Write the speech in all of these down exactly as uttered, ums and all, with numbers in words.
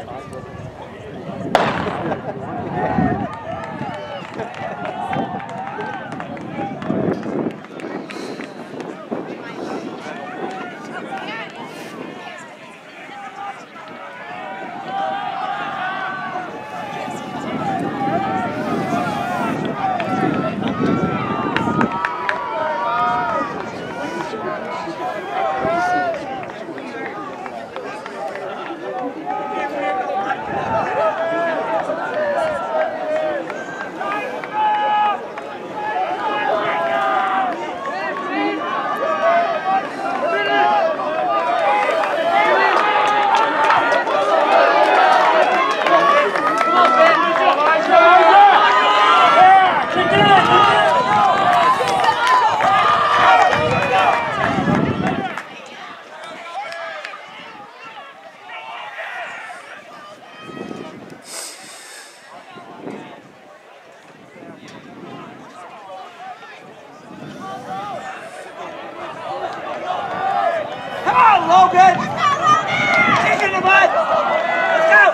Logan! Kick in the mud! Let's go!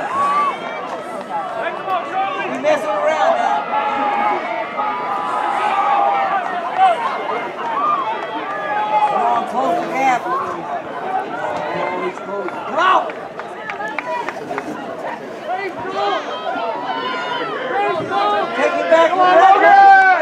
You're messing around now. Come on, close the gap. Come on! Take it back, Logan!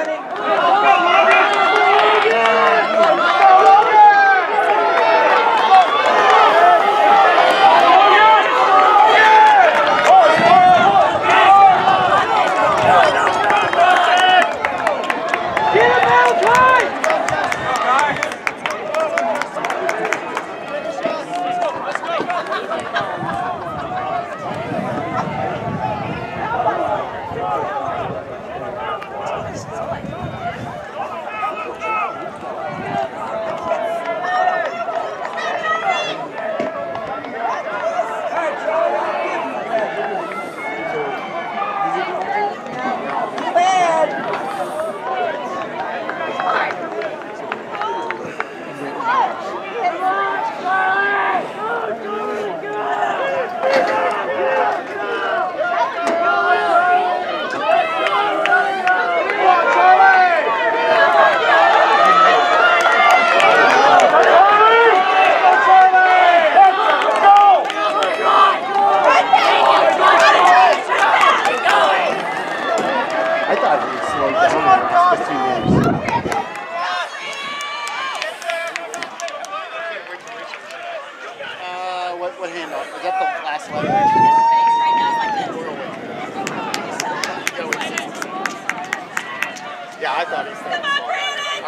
Yeah, I thought he said. Come on, Brandon!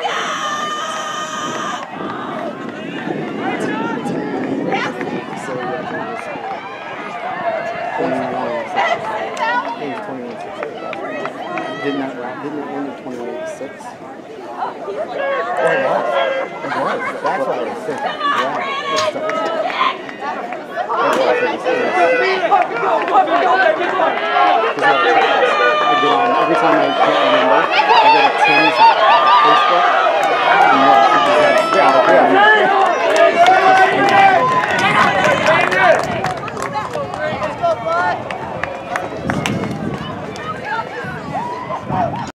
Didn't that round, didn't it end at twenty-one to six? Oh, it was. It was. That's what I was thinking. Yeah.